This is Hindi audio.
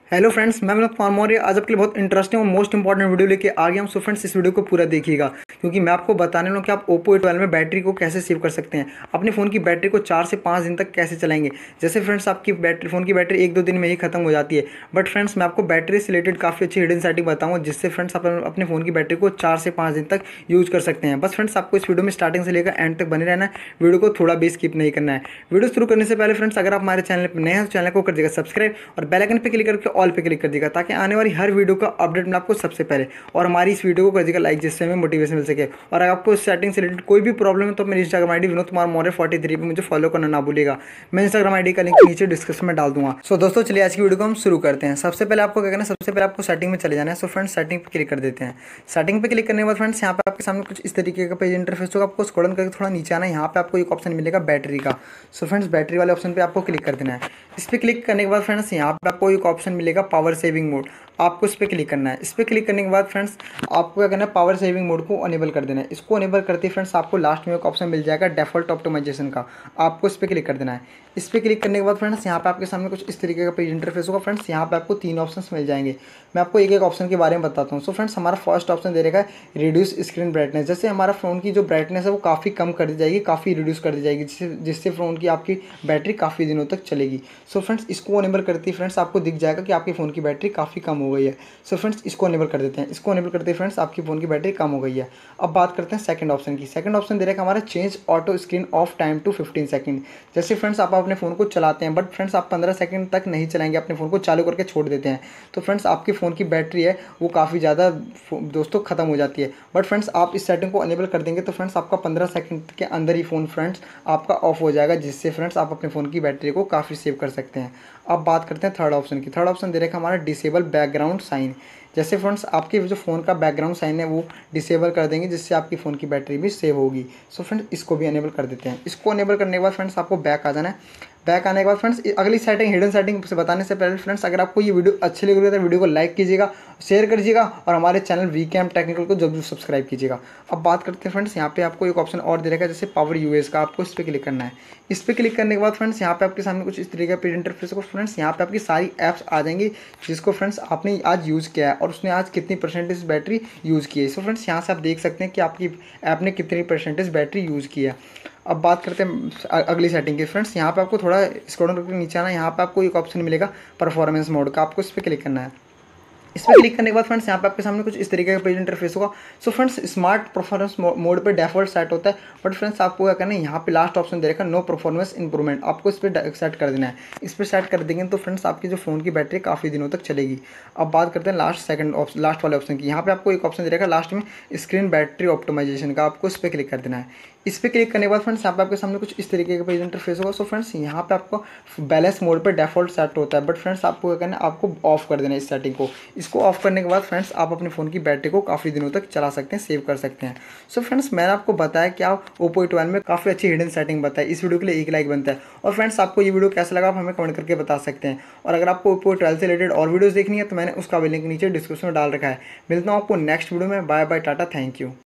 हेलो फ्रेंड्स, मैं विनोद कुमार मौर्य आज आपके लिए बहुत इंटरेस्टिंग और मोस्ट इंपॉर्टेंट वीडियो लेके आ गया हूँ। सो फ्रेंड्स, इस वीडियो को पूरा देखिएगा क्योंकि मैं आपको बताने वाला हूँ कि आप Oppo A12 में बैटरी को कैसे सेव कर सकते हैं। अपने फ़ोन की बैटरी को 4 से 5 दिन तक कैसे चलाएंगे। जैसे फ्रेंड्स, आपकी बैटरी फ़ोन की बैटरी 1-2 दिन में ही खत्म हो जाती है, बट फ्रेंड्स मैं आपको बैटरी से रिलेटेड काफ़ी अच्छी हिडन सेटिंग बताऊँगा जिससे फ्रेंड्स आप अपने फ़ोन की बैटरी को 4 से 5 दिन तक यूज़ कर सकते हैं। बस फ्रेंड्स, आपको इस वीडियो में स्टार्टिंग से लेकर एंड तक बने रहना है, वीडियो को थोड़ा भी स्किप नहीं करना है। वीडियो शुरू करने से पहले फ्रेंड्स, अगर आप हमारे चैनल पर नए हैं तो चैनल को कर दीजिएगा सब्सक्राइब और बेल आइकन पे क्लिक करके ऑल पे क्लिक कर दीजिएगा ताकि आने वाली हर वीडियो का अपडेट मिले आपको सबसे पहले। और हमारी इस वीडियो को कर दीजिएगा लाइक जिससे हमें मोटिवेशन मिल सके। और अगर आपको सेटिंग से रिलेटेड कोई भी प्रॉब्लम है तो मेरी इंस्टाग्राम आईडी विनोद कुमार मौर्य 43 पे मुझे फॉलो करना ना भूलिएगा। मैं इंस्टाग्राम आईडी का लिंक नीचे डिस्क्रिप्शन में डाल दूंगा। सो दोस्तों, चलिए आज की वीडियो को हम शुरू करते हैं। सबसे पहले आपको क्या करना है, सबसे पहले आपको सेटिंग में चले जाना है। सो फ्रेंड्स, सेटिंग पे क्लिक कर देते हैं। सेटिंग पे क्लिक करने के बाद फ्रेंड्स, यहाँ पे आपके सामने कुछ इस तरीके का पेज इंटरफेस होगा। आपको स्क्रॉल करके थोड़ा नीचे आना है, यहाँ पे आपको एक ऑप्शन मिलेगा बैटरी का। सो फ्रेंड्स, बैटरी वाले ऑप्शन पे आपको क्लिक कर देना है। इस पर क्लिक करने के बाद फ्रेंड्स, यहाँ पे आपको एक ऑप्शन मिलेगा पावर सेविंग मोड। आपको इस पर क्लिक करना है। इस पर क्लिक करने के बाद फ्रेंड्स, आपको क्या करना है, पावर सेविंग मोड को अनेबल कर देना है। इसको अनेबल करते ही फ्रेंड्स, आपको लास्ट में एक ऑप्शन मिल जाएगा डिफ़ॉल्ट ऑप्टिमाइजेशन का। आपको इस पर क्लिक कर देना है। इस पर क्लिक करने के बाद फ्रेंड्स, यहाँ पे आपके सामने कुछ इस तरीके का पेज इंटरफेस होगा। फ्रेंड्स, यहाँ पे आपको 3 ऑप्शंस मिल जाएंगे। मैं आपको एक एक ऑप्शन के बारे में बताता हूँ। सो फ्रेंड्स, हमारा फर्स्ट ऑप्शन दे रखा है रिड्यूस स्क्रीन ब्राइटनेस। जैसे हमारा फ़ोन की जो ब्राइटनेस है वो काफ़ी कम कर दी जाएगी, काफ़ी रिड्यूस कर दी जाएगी, जिससे फ़ोन की आपकी बैटरी काफ़ी दिनों तक चलेगी। सो फ्रेंड्स, इसको अनेबल करते ही फ्रेंड्स आपको दिख जाएगा कि आपके फ़ोन की बैटरी काफ़ी कम हो गई है। सो फ्रेंड्स, इसको अनेबल कर देते हैं। इसको अनेबल करते ही फ्रेंड्स आपकी फ़ोन की बैटरी कम हो गई है। अब बात करते हैं सेकंड ऑप्शन की। सेकंड ऑप्शन दे रखा है हमारा change auto screen off time to 15 second. जैसे फ्रेंड्स, आप अपने फ़ोन को चलाते हैं, बट फ्रेंड्स आप 15 सेकंड तक नहीं चलाएंगे, अपने फ़ोन को चालू करके छोड़ देते हैं, तो फ्रेंड्स आपके फ़ोन की बैटरी है वो काफ़ी ज़्यादा दोस्तों ख़त्म हो जाती है। बट फ्रेंड्स, आप इस सेटिंग को अनेबल कर देंगे तो फ्रेंड्स आपका 15 सेकंड के अंदर ही फ़ोन फ्रेंड्स आपका ऑफ हो जाएगा, जिससे फ्रेंड्स आप अपने फ़ोन की बैटरी को काफ़ी सेव कर सकते हैं। अब बात करते हैं थर्ड ऑप्शन की। थर्ड ऑप्शन दे रखा है हमारा डिसेबल बैकग्राउंड साइन। जैसे फ्रेंड्स, आपके जो फ़ोन का बैकग्राउंड साइन है वो डिसेबल कर देंगे, जिससे आपकी फ़ोन की बैटरी भी सेव होगी। सो फ्रेंड्स, इसको भी अनेबल कर देते हैं। इसको अनेबल करने के बाद फ्रेंड्स आपको बैक आ जाना है। बैक आने के बाद फ्रेंड्स, अगली सेटिंग हिडन सेटिंग से बताने से पहले फ्रेंड्स, अगर आपको ये वीडियो अच्छी लग रही है तो वीडियो को लाइक कीजिएगा, शेयर करिएगा और हमारे चैनल वीकेम टेक्निकल को जरूर सब्सक्राइब कीजिएगा। अब बात करते हैं फ्रेंड्स, यहाँ पे आपको एक ऑप्शन और दे रखा है जैसे पावर यूएस का। आपको इस पर क्लिक करना है। इस पर क्लिक करने के बाद फ्रेंड्स, यहाँ पे आपके सामने कुछ इस तरीके का पेज इंटरफेस होगा। फ्रेंड्स, यहाँ पे आपकी सारी ऐप्स आ जाएंगी जिसको फ्रेंड्स आपने आज यूज़ किया है और उसने आज कितनी परसेंटेज बैटरी यूज़ की है। सो फ्रेंड्स, यहाँ से आप देख सकते हैं कि आपकी ऐप ने कितनी परसेंटेज बैटरी यूज़ की है। अब बात करते हैं अगली सेटिंग की। फ्रेंड्स, यहाँ पे आपको थोड़ा स्क्रॉल करके नीचे आना है। यहाँ पे आपको एक ऑप्शन मिलेगा परफॉर्मेंस मोड का। आपको इस पर क्लिक करना है। इस पर क्लिक करने के बाद फ्रेंड्स, यहाँ पे आपके सामने कुछ इस तरीके का पेज इंटरफेस होगा। So friends, smart performance mode पे डिफॉल्ट सेट होता है, बट फ्रेंड्स आपको क्या करना है, यहाँ पे लास्ट ऑप्शन दे रखा है नो परफॉर्मेंस इंप्रूवमेंट। आपको इस पर सेट कर देना है। इस पर सेट कर देंगे तो फ्रेंड्स आपकी जो फ़ोन की बैटरी काफ़ी दिनों तक चलेगी। अब बात करते हैं लास्ट वाले ऑप्शन की। यहाँ पे आपको एक ऑप्शन दे रखा है लास्ट में स्क्रीन बैटरी ऑप्टिमाइजेशन का। आपको इस पर क्लिक कर देना है। इस पर क्लिक करने के बाद फ्रेंड्स, यहाँ पे आपके सामने कुछ इस तरीके का पेज इंटरफेस होगा। सो फ्रेंड्स, यहाँ पे आपको बैलेंस मोड पे डिफॉल्ट सेट होता है, बट फ्रेंड्स आपको क्या करना है, आपको ऑफ कर देना है इस सेटिंग को। इसको ऑफ करने के बाद फ्रेंड्स आप अपने फ़ोन की बैटरी को काफ़ी दिनों तक चला सकते हैं, सेव कर सकते हैं। सो फ्रेंड्स, मैंने आपको बताया कि आप Oppo A12 में काफ़ी अच्छी हिडन सेटिंग बताई। इस वीडियो के लिए एक लाइक बनता है। और फ्रेंड्स, आपको ये वीडियो कैसा लगा आप हमें कमेंट करके बता सकते हैं। और अगर आपको Oppo A12 से रिलेटेड और वीडियोज़ देखनी है तो मैंने उसका भी लिंक नीचे डिस्क्रिप्शन में डाल रखा है। मिलता हूँ आपको नेक्स्ट वीडियो में। बाय बाय, टाटा, थैंक यू।